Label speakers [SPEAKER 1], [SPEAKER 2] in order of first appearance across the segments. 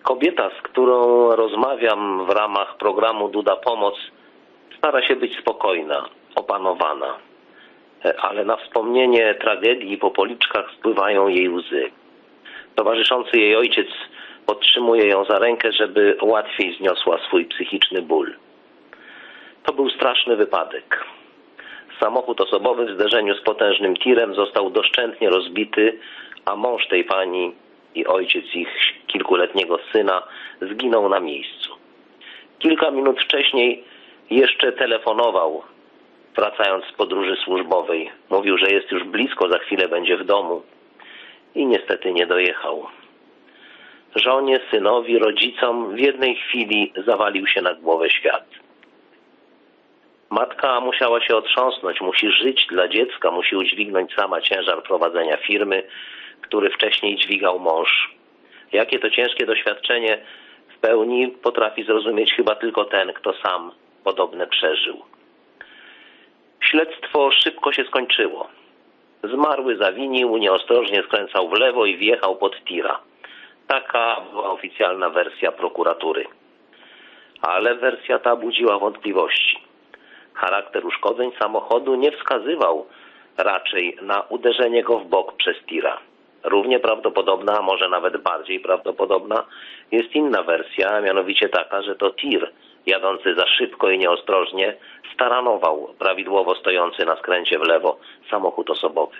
[SPEAKER 1] Kobieta, z którą rozmawiam w ramach programu Duda Pomoc, stara się być spokojna, opanowana, ale na wspomnienie tragedii po policzkach spływają jej łzy. Towarzyszący jej ojciec podtrzymuje ją za rękę, żeby łatwiej zniosła swój psychiczny ból. To był straszny wypadek. Samochód osobowy w zderzeniu z potężnym tirem został doszczętnie rozbity, a mąż tej pani i ojciec ich kilkuletniego syna zginął na miejscu. Kilka minut wcześniej jeszcze telefonował, wracając z podróży służbowej. Mówił, że jest już blisko, za chwilę będzie w domu i niestety nie dojechał. Żonie, synowi, rodzicom w jednej chwili zawalił się na głowę świat. Matka musiała się otrząsnąć, musi żyć dla dziecka, musi udźwignąć sama ciężar prowadzenia firmy, który wcześniej dźwigał mąż. Jakie to ciężkie doświadczenie w pełni potrafi zrozumieć chyba tylko ten, kto sam podobne przeżył. Śledztwo szybko się skończyło. Zmarły zawinił, nieostrożnie skręcał w lewo i wjechał pod tira. Taka była oficjalna wersja prokuratury. Ale wersja ta budziła wątpliwości. Charakter uszkodzeń samochodu nie wskazywał raczej na uderzenie go w bok przez tira. Równie prawdopodobna, a może nawet bardziej prawdopodobna jest inna wersja, a mianowicie taka, że to tir jadący za szybko i nieostrożnie staranował prawidłowo stojący na skręcie w lewo samochód osobowy.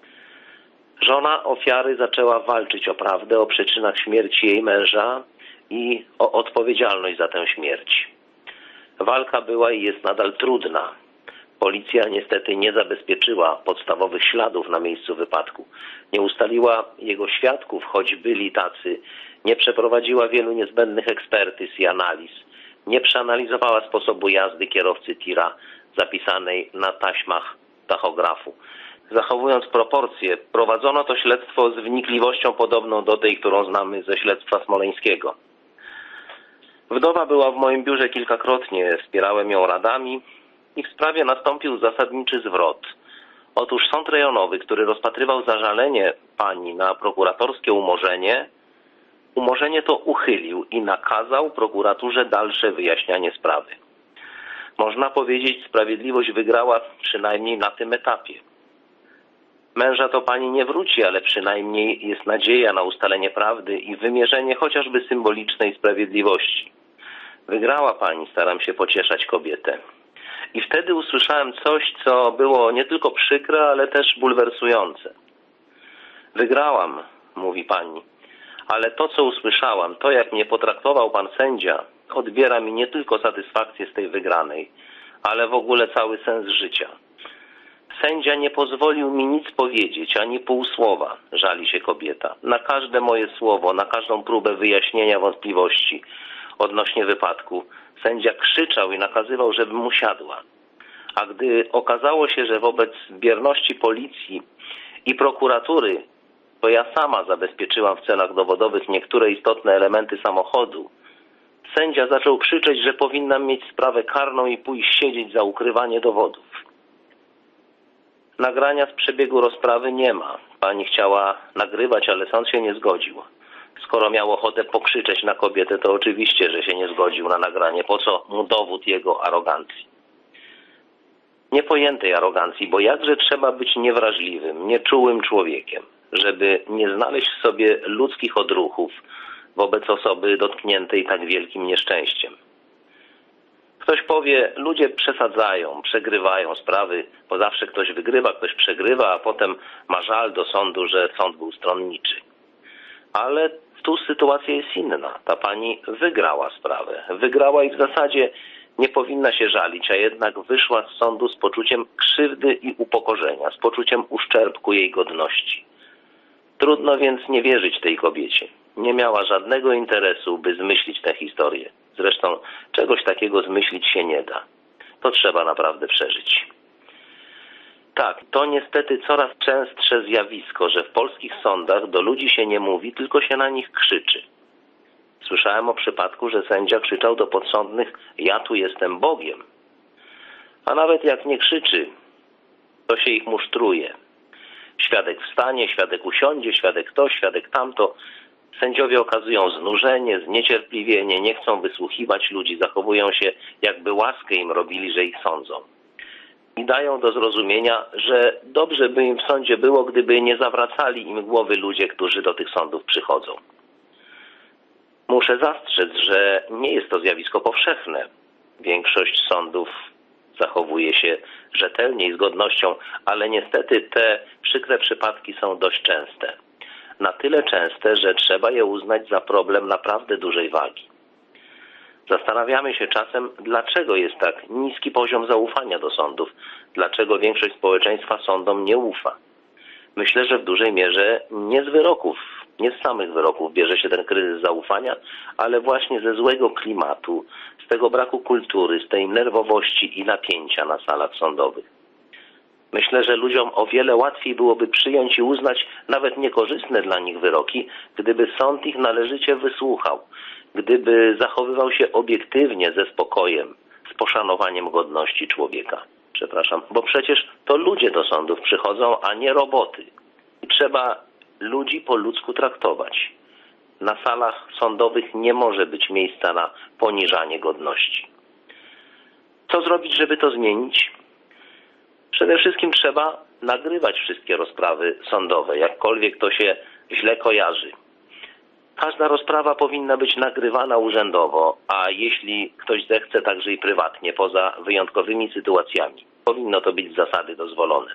[SPEAKER 1] Żona ofiary zaczęła walczyć o prawdę, o przyczynach śmierci jej męża i o odpowiedzialność za tę śmierć. Walka była i jest nadal trudna. Policja niestety nie zabezpieczyła podstawowych śladów na miejscu wypadku. Nie ustaliła jego świadków, choć byli tacy. Nie przeprowadziła wielu niezbędnych ekspertyz i analiz. Nie przeanalizowała sposobu jazdy kierowcy tira zapisanej na taśmach tachografu. Zachowując proporcje, prowadzono to śledztwo z wnikliwością podobną do tej, którą znamy ze śledztwa smoleńskiego. Wdowa była w moim biurze kilkakrotnie, wspierałem ją radami i w sprawie nastąpił zasadniczy zwrot. Otóż sąd rejonowy, który rozpatrywał zażalenie pani na prokuratorskie umorzenie to uchylił i nakazał prokuraturze dalsze wyjaśnianie sprawy. Można powiedzieć, sprawiedliwość wygrała przynajmniej na tym etapie. Męża to pani nie wróci, ale przynajmniej jest nadzieja na ustalenie prawdy i wymierzenie chociażby symbolicznej sprawiedliwości. Wygrała pani, staram się pocieszać kobietę. I wtedy usłyszałem coś, co było nie tylko przykre, ale też bulwersujące. Wygrałam, mówi pani, ale to, co usłyszałam, to jak mnie potraktował pan sędzia, odbiera mi nie tylko satysfakcję z tej wygranej, ale w ogóle cały sens życia. Sędzia nie pozwolił mi nic powiedzieć, ani pół słowa, żali się kobieta. Na każde moje słowo, na każdą próbę wyjaśnienia wątpliwości odnośnie wypadku, sędzia krzyczał i nakazywał, żebym usiadła. A gdy okazało się, że wobec bierności policji i prokuratury, to ja sama zabezpieczyłam w celach dowodowych niektóre istotne elementy samochodu, sędzia zaczął krzyczeć, że powinnam mieć sprawę karną i pójść siedzieć za ukrywanie dowodów. Nagrania z przebiegu rozprawy nie ma. Pani chciała nagrywać, ale sąd się nie zgodził. Skoro miał ochotę pokrzyczeć na kobietę, to oczywiście, że się nie zgodził na nagranie. Po co mu dowód jego arogancji? Niepojętej arogancji, bo jakże trzeba być niewrażliwym, nieczułym człowiekiem, żeby nie znaleźć w sobie ludzkich odruchów wobec osoby dotkniętej tak wielkim nieszczęściem. Ktoś powie, ludzie przesadzają, przegrywają sprawy, bo zawsze ktoś wygrywa, ktoś przegrywa, a potem ma żal do sądu, że sąd był stronniczy. Ale tu sytuacja jest inna. Ta pani wygrała sprawę. Wygrała i w zasadzie nie powinna się żalić, a jednak wyszła z sądu z poczuciem krzywdy i upokorzenia, z poczuciem uszczerbku jej godności. Trudno więc nie wierzyć tej kobiecie. Nie miała żadnego interesu, by zmyślić tę historię. Zresztą czegoś takiego zmyślić się nie da. To trzeba naprawdę przeżyć. Tak, to niestety coraz częstsze zjawisko, że w polskich sądach do ludzi się nie mówi, tylko się na nich krzyczy. Słyszałem o przypadku, że sędzia krzyczał do podsądnych: ja tu jestem Bogiem. A nawet jak nie krzyczy, to się ich musztruje. Świadek wstanie, świadek usiądzie, świadek to, świadek tamto. Sędziowie okazują znużenie, zniecierpliwienie, nie chcą wysłuchiwać ludzi, zachowują się, jakby łaskę im robili, że ich sądzą. I dają do zrozumienia, że dobrze by im w sądzie było, gdyby nie zawracali im głowy ludzie, którzy do tych sądów przychodzą. Muszę zastrzec, że nie jest to zjawisko powszechne. Większość sądów zachowuje się rzetelnie i z godnością, ale niestety te przykre przypadki są dość częste. Na tyle częste, że trzeba je uznać za problem naprawdę dużej wagi. Zastanawiamy się czasem, dlaczego jest tak niski poziom zaufania do sądów, dlaczego większość społeczeństwa sądom nie ufa. Myślę, że w dużej mierze nie z wyroków, nie z samych wyroków bierze się ten kryzys zaufania, ale właśnie ze złego klimatu, z tego braku kultury, z tej nerwowości i napięcia na salach sądowych. Myślę, że ludziom o wiele łatwiej byłoby przyjąć i uznać nawet niekorzystne dla nich wyroki, gdyby sąd ich należycie wysłuchał, gdyby zachowywał się obiektywnie, ze spokojem, z poszanowaniem godności człowieka. Bo przecież to ludzie do sądów przychodzą, a nie roboty. I trzeba ludzi po ludzku traktować. Na salach sądowych nie może być miejsca na poniżanie godności. Co zrobić, żeby to zmienić? Przede wszystkim trzeba nagrywać wszystkie rozprawy sądowe, jakkolwiek to się źle kojarzy. Każda rozprawa powinna być nagrywana urzędowo, a jeśli ktoś zechce, także i prywatnie, poza wyjątkowymi sytuacjami. Powinno to być z zasady dozwolone.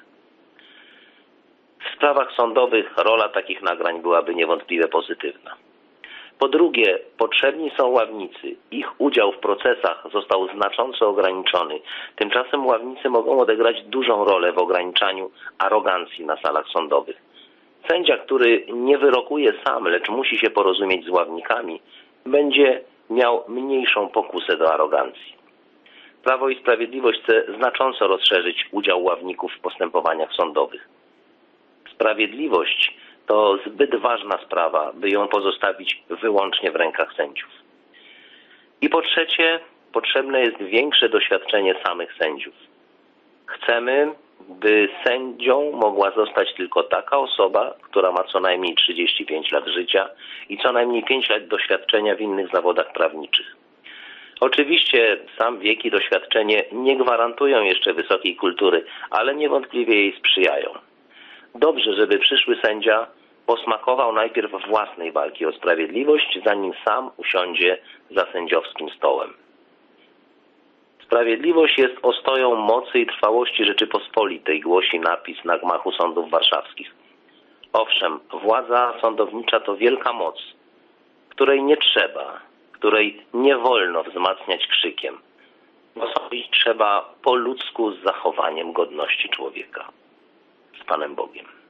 [SPEAKER 1] W sprawach sądowych rola takich nagrań byłaby niewątpliwie pozytywna. Po drugie, potrzebni są ławnicy. Ich udział w procesach został znacząco ograniczony. Tymczasem ławnicy mogą odegrać dużą rolę w ograniczaniu arogancji na salach sądowych. Sędzia, który nie wyrokuje sam, lecz musi się porozumieć z ławnikami, będzie miał mniejszą pokusę do arogancji. Prawo i Sprawiedliwość chce znacząco rozszerzyć udział ławników w postępowaniach sądowych. Sprawiedliwość to zbyt ważna sprawa, by ją pozostawić wyłącznie w rękach sędziów. I po trzecie, potrzebne jest większe doświadczenie samych sędziów. Chcemy, by sędzią mogła zostać tylko taka osoba, która ma co najmniej 35 lat życia i co najmniej 5 lat doświadczenia w innych zawodach prawniczych. Oczywiście sam wiek i doświadczenie nie gwarantują jeszcze wysokiej kultury, ale niewątpliwie jej sprzyjają. Dobrze, żeby przyszły sędzia posmakował najpierw własnej walki o sprawiedliwość, zanim sam usiądzie za sędziowskim stołem. Sprawiedliwość jest ostoją mocy i trwałości Rzeczypospolitej, głosi napis na gmachu sądów warszawskich. Owszem, władza sądownicza to wielka moc, której nie trzeba, której nie wolno wzmacniać krzykiem, bo sądzić trzeba po ludzku z zachowaniem godności człowieka. Z Panem Bogiem.